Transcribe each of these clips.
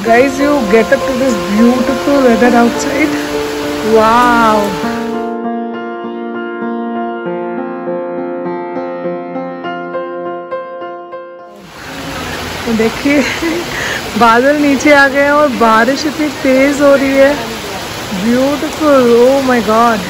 Guys, you get up to this beautiful weather outside. Wow. तो देखिए बादल नीचे आ गए हैं और बारिश इतनी तेज हो रही है। Beautiful, oh my god.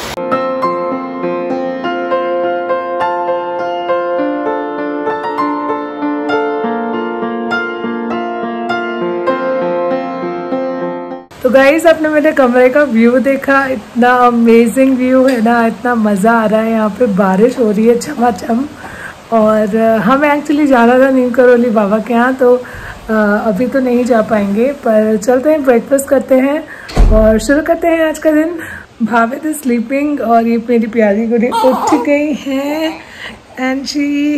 तो गाइस, आपने मेरे कमरे का व्यू देखा, इतना अमेजिंग व्यू है ना, इतना मज़ा आ रहा है। यहाँ पे बारिश हो रही है छमाछम। और हमें एक्चुअली जाना था नीम करोली बाबा के यहाँ, तो अभी तो नहीं जा पाएंगे, पर चलते हैं, ब्रेकफास्ट करते हैं और शुरू करते हैं आज का दिन। भावित इज स्लीपिंग और ये मेरी प्यारी गुड़ी उठ गई है एंड शी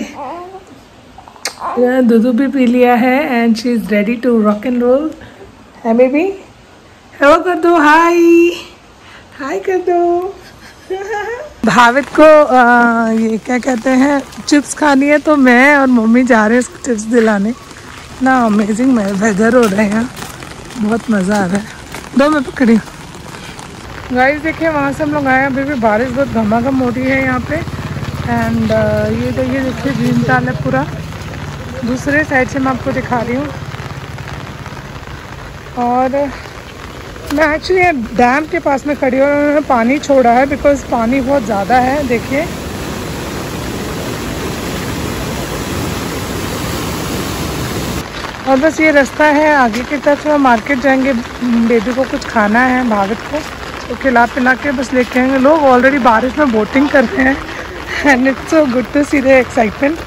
दूध भी पी लिया है and she is ready to rock and roll. है बेबी? हेलो कर दो, हाय हाय कर दो। भावित को ये क्या कहते हैं, चिप्स खानी है, तो मैं और मम्मी जा रहे हैं इसको चिप्स दिलाने। ना अमेजिंग वेदर हो रहा है यहाँ, बहुत मज़ा आ रहा है। दो मैं पकड़ी हूँ। गाइस देखिए, वहाँ से हम लोग आए, अभी भी बारिश बहुत घमाघम हो रही है यहाँ पे। एंड ये देखिए भीमताल है पूरा। दूसरे साइड से मैं आपको दिखा रही हूँ। और मैं एक्चुअली डैम के पास में खड़ी हूँ और उन्होंने पानी छोड़ा है बिकॉज पानी बहुत ज़्यादा है। देखिए और बस ये रास्ता है, आगे की तरफ हम मार्केट जाएंगे। बेबी को कुछ खाना है, भावित को तो खिला पिला के बस लेके आएंगे। लोग ऑलरेडी बारिश में बोटिंग कर रहे हैं and it's so good to see the excitement.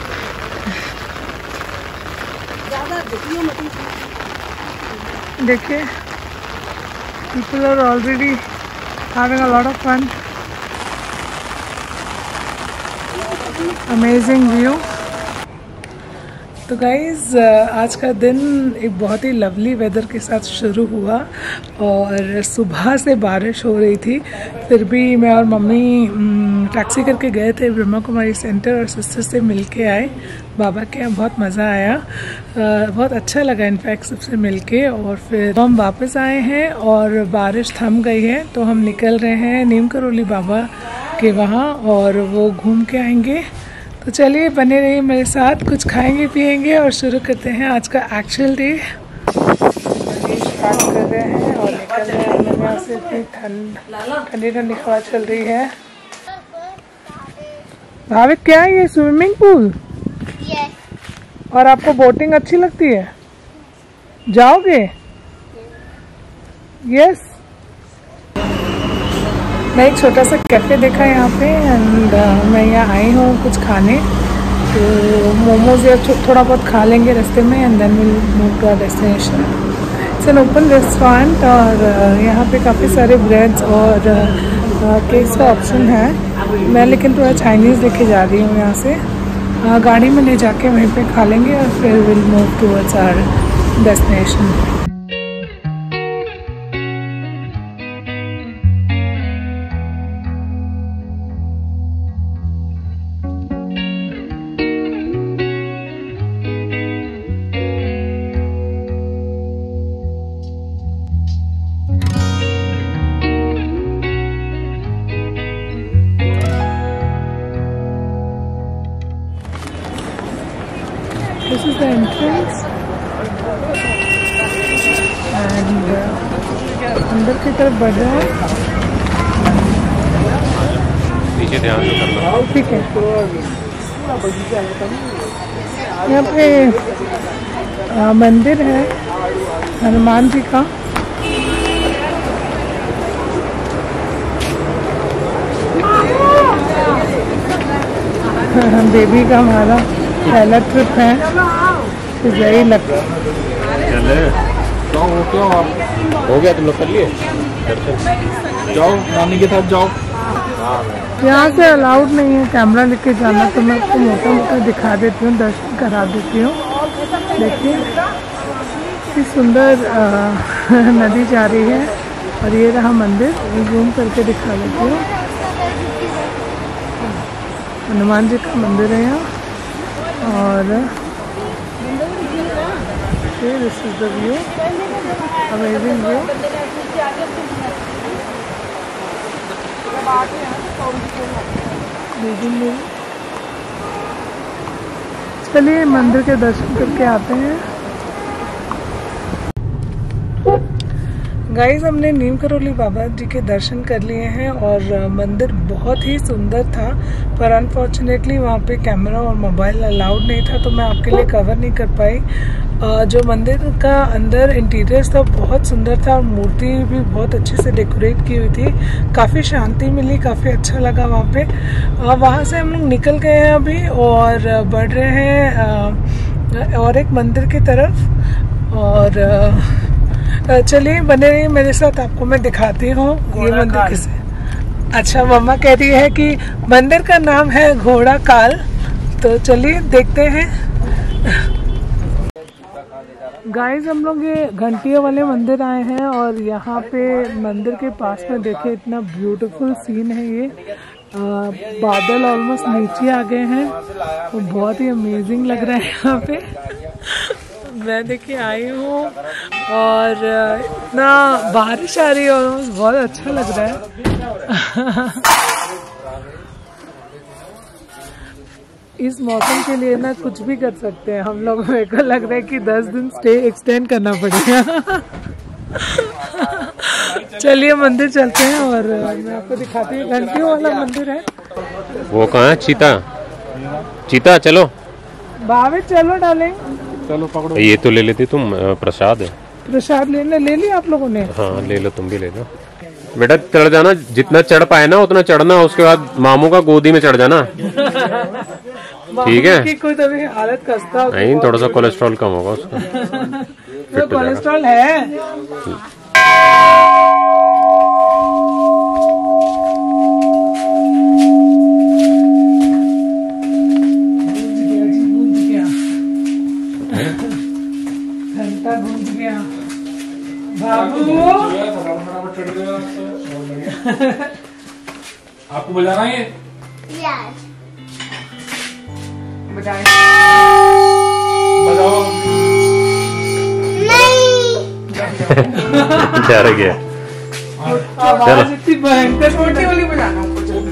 देखिए people are already having a lot of fun. Amazing view. तो गाइज़ आज का दिन एक बहुत ही लवली वेदर के साथ शुरू हुआ और सुबह से बारिश हो रही थी, फिर भी मैं और मम्मी टैक्सी करके गए थे ब्रह्मा कुमारी सेंटर और सिस्टर से मिल के आए बाबा के यहाँ। बहुत मज़ा आया, बहुत अच्छा लगा इनफैक्ट सबसे मिल के। और फिर हम वापस आए हैं और बारिश थम गई है, तो हम निकल रहे हैं नीम करोली बाबा के वहाँ और वो घूम के आएंगे। तो चलिए बने रहिए मेरे साथ, कुछ खाएंगे पिएंगे और शुरू करते हैं आज का एक्चुअल डे। स्टार्ट कर रहे हैं और निकल रहे हैं यहाँ से। इतनी ठंडी ठंडी हवा चल रही है। भावित क्या है ये, स्विमिंग पूल? yes. और आपको बोटिंग अच्छी लगती है? जाओगे? यस। मैं एक छोटा सा कैफ़े देखा यहाँ पे एंड मैं यहाँ आई हूँ कुछ खाने, तो मोमोज या थोड़ा बहुत खा लेंगे रास्ते में and then will move to our destination. It's an open restaurant और यहाँ पे काफ़ी सारे ब्रेड्स और केक्स का ऑप्शन है। मैं लेकिन थोड़ा चाइनीज़ लेके जा रही हूँ यहाँ से। गाड़ी में ले जाके वहीं पे खा लेंगे और फिर will move towards our destination. This is the entrance and अंदर की तरफ बढ़ रहा है। पीछे ध्यान से करना, ठीक है। यहाँ पे मंदिर है हनुमान जी का। बेबी का हमारा पहला ट्रिप है, यही लगता हो गया। तुम लोग कर लिए, जाओ नानी के साथ जाओ। यहाँ से अलाउड नहीं है कैमरा लेके जाना, तो मैं आपको मोटा मोटा दिखा देती हूँ, दर्शन करा देती हूँ। देखिए कितनी सुंदर नदी जा रही है और ये रहा मंदिर, जूम करके दिखा देती हूँ। हनुमान जी का मंदिर है यहाँ और See, this is the view. Amazing view. चलिए मंदिर के दर्शन करके आते हैं। गाइस, हमने नीम करोली बाबा जी के दर्शन कर लिए हैं और मंदिर बहुत ही सुंदर था, पर अनफॉर्चुनेटली वहाँ पे कैमरा और मोबाइल अलाउड नहीं था, तो मैं आपके लिए कवर नहीं कर पाई। जो मंदिर का अंदर इंटीरियर था बहुत सुंदर था और मूर्ति भी बहुत अच्छे से डेकोरेट की हुई थी। काफ़ी शांति मिली, काफ़ी अच्छा लगा वहाँ पे। वहाँ से हम लोग निकल गए हैं अभी और बढ़ रहे हैं और एक मंदिर की तरफ। और चलिए बने रहिए मेरे साथ, आपको मैं दिखाती हूँ ये मंदिर किसे। अच्छा, मम्मा कह रही है कि मंदिर का नाम है घोड़ा काल, तो चलिए देखते हैं। गाइस, हम लोग ये घंटियों वाले मंदिर आए हैं और यहाँ पे मंदिर के पास में देखे इतना ब्यूटीफुल सीन है ये। बादल ऑलमोस्ट नीचे आ गए हैं, तो बहुत ही अमेजिंग लग रहा है यहाँ पे। मैं देखिए आई हूँ और इतना बारिश आ रही है, ऑलमोस्ट बहुत अच्छा लग रहा है। इस मौसम के लिए ना कुछ भी कर सकते हैं हम लोग। मेरे को लग रहा है कि 10 दिन स्टे एक्सटेंड करना पड़ेगा। चलिए मंदिर चलते हैं और मैं आपको दिखाती हूँ। घंटियों वाला मंदिर है। वो कहाँ है? चीता, चीता चलो भावे, चलो डालें। चलो पकड़ो। ये तो ले लेती तुम, प्रसाद है। प्रसाद ले लिया आप लोगों ने? हाँ ले लो, तुम भी ले लो। बेटा चढ़ जाना, जितना चढ़ पाए ना उतना चढ़ना, उसके बाद मामू का गोदी में चढ़ जाना। ठीक है? कि कोई तभी हालत खस्ता नहीं, थोड़ा सा कोलेस्ट्रॉल कम होगा उसका। तो कोलेस्ट्रॉल है। घंटा गूंज गया बाबू। आपको बजाना है? बजाओ। डर गया। आवाज इतनी भयंकर, छोटी वाली बजाना।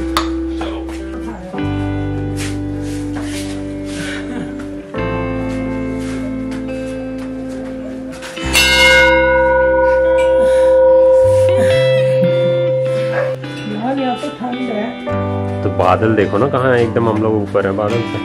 तो ठंड है। तो बादल देखो ना कहाँ है, एकदम हम लोग ऊपर है बादल से।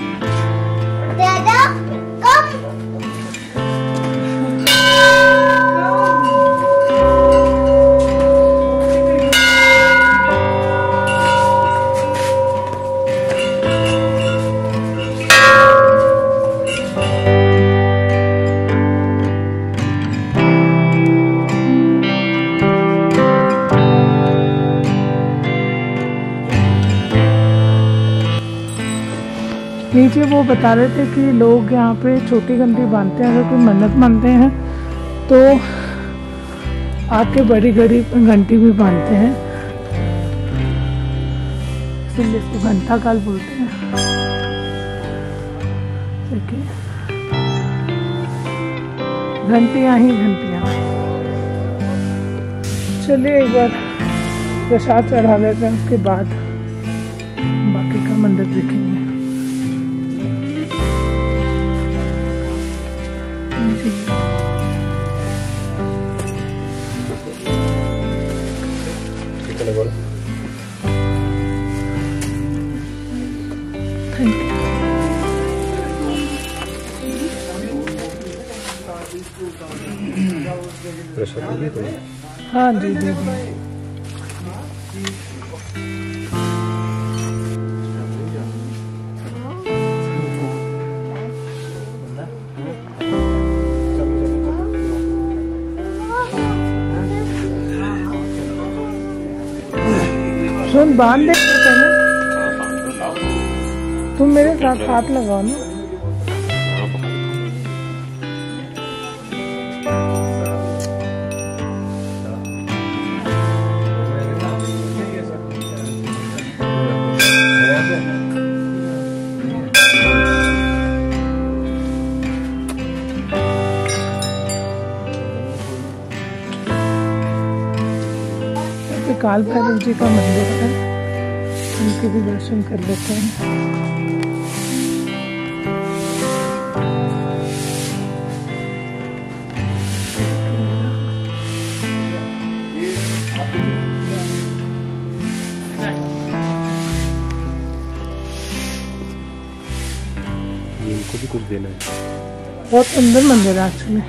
नीचे वो बता रहे थे कि लोग यहाँ पे छोटी घंटी बांधते हैं, अगर कोई मन्नत मानते हैं तो आके बड़ी घंटी भी बांधते हैं, इसलिए इसको घंटा काल बोलते हैं। देखिए घंटियाँ ही घंटियाँ। चलिए एक बार प्रसाद चढ़ा लेते हैं, उसके बाद बाकी का मंदिर देखेंगे। Thank you. हाँ जी जी जी। सुन, बांध दे पहले, तुम मेरे साथ हाथ लगाओ ना। काल भैरव जी का मंदिर है, उनके भी दर्शन कर लेते हैं। इनको भी कुछ देना है। बहुत सुंदर मंदिर है एक्चुअली।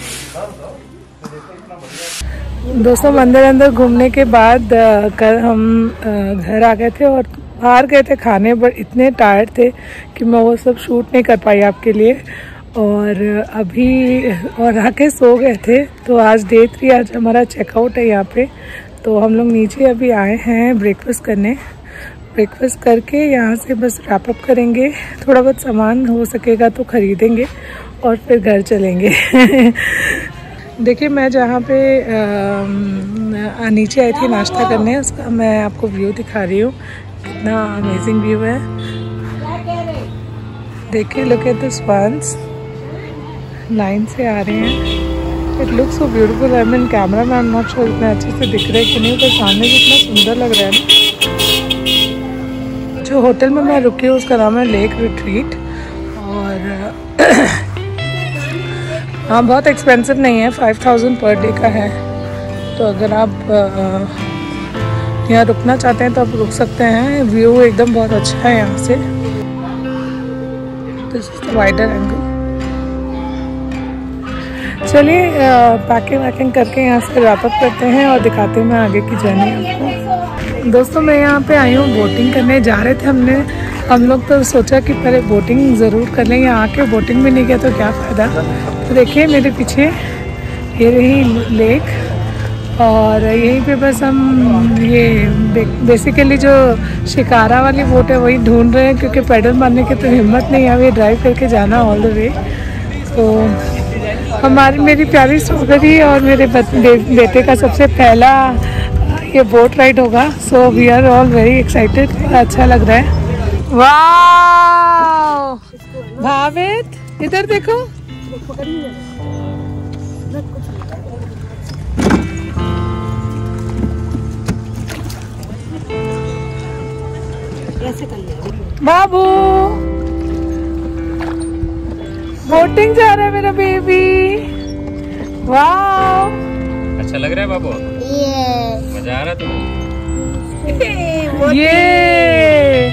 दोस्तों मंदिर अंदर घूमने के बाद कल हम घर आ गए थे और बाहर गए थे खाने, बट इतने टायर्ड थे कि मैं वो सब शूट नहीं कर पाई आपके लिए। और अभी और आके सो गए थे। तो आज डे 3, आज हमारा चेकआउट है यहाँ पे। तो हम लोग नीचे अभी आए हैं ब्रेकफास्ट करने। ब्रेकफास्ट करके यहाँ से बस रैप अप करेंगे, थोड़ा बहुत सामान हो सकेगा तो ख़रीदेंगे और फिर घर चलेंगे। देखिए मैं जहाँ पे नीचे आई थी नाश्ता करने, उसका मैं आपको व्यू दिखा रही हूँ। कितना अमेजिंग व्यू है, देखिए। Look at the swans, line से आ रहे हैं। It looks so beautiful. I mean camera में आई एम नॉट श्योर इतना अच्छे से दिख रहा है कि नहीं, पर सामने जितना सुंदर लग रहा है ना। जो होटल में मैं रुकी हूँ उसका नाम है लेक रिट्रीट। और हाँ बहुत एक्सपेंसिव नहीं है, 5000 पर डे का है। तो अगर आप यहाँ रुकना चाहते हैं तो आप रुक सकते हैं। व्यू एकदम बहुत अच्छा है यहाँ से। This is the wider angle. चलिए पैकिंग वैकिंग करके यहाँ से रैप अप करते हैं और दिखाते हैं मैं आगे की जर्नी आपको। दोस्तों मैं यहाँ पे आई हूँ बोटिंग करने। जा रहे थे हम लोग तो सोचा कि पहले बोटिंग ज़रूर कर लें। यहाँ आके बोटिंग भी नहीं किया तो क्या फ़ायदा। तो देखिए मेरे पीछे ये रही लेक और यहीं पे बस हम ये बेसिकली जो शिकारा वाली बोट है वही ढूंढ रहे हैं, क्योंकि पैडल मारने की तो हिम्मत नहीं है अभी ड्राइव करके जाना ऑल द वे। तो मेरी प्यारी सुगरी और मेरे बेटे का सबसे पहला ये बोट राइड होगा। So we are all very excited. अच्छा लग रहा है। वाह भावित इधर देखो। बाबू बोटिंग जा रहा है मेरा बेबी। वाह अच्छा लग रहा है बाबू? मजा आ रहा है तुम्हें? ये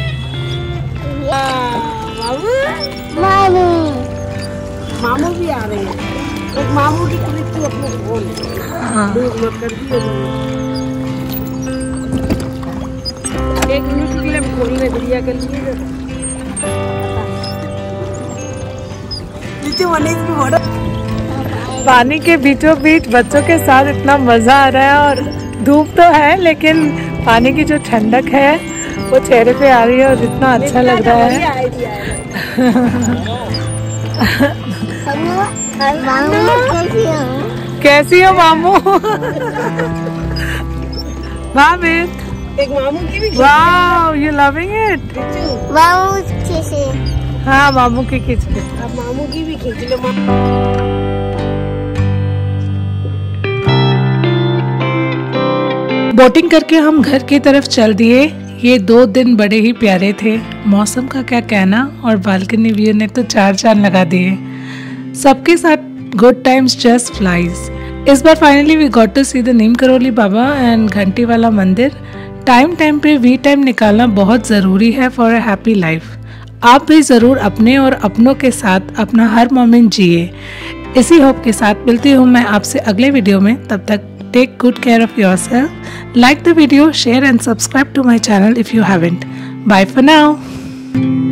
मामू मामू भी आ रहे हैं। एक मामू की क्लिप तो अपने फोन मत कर दिए। एक मिनट के लिए खोलने बढ़िया कर लिए। पानी के बीचों बीच बच्चों के साथ इतना मजा आ रहा है। और धूप तो है लेकिन पानी की जो ठंडक है वो चेहरे पे आ रही है और इतना अच्छा लग रहा है। कैसी हो मामू? भावित एक मामू की भी। Wow you loving it? मामू कैसे? हाँ मामू की खींच ले। अब मामू की भी खींच लो। बोटिंग करके हम घर की तरफ चल दिए। ये 2 दिन बड़े ही प्यारे थे। मौसम का क्या कहना, और बालकनी व्यू ने तो 4 चांद लगा दिए। सबके साथ गुड टाइम्स जस्ट फ्लाइज। इस बार finally we got to see the Neem Karoli Baba and घंटी वाला मंदिर। टाइम पे वी टाइम निकालना बहुत ज़रूरी है फॉर अ हैप्पी लाइफ। आप भी ज़रूर अपने और अपनों के साथ अपना हर मोमेंट जिए। इसी होप के साथ मिलती हूँ मैं आपसे अगले वीडियो में। तब तक take good care of yourself. Like the video, share and subscribe to my channel if you haven't. Bye for now.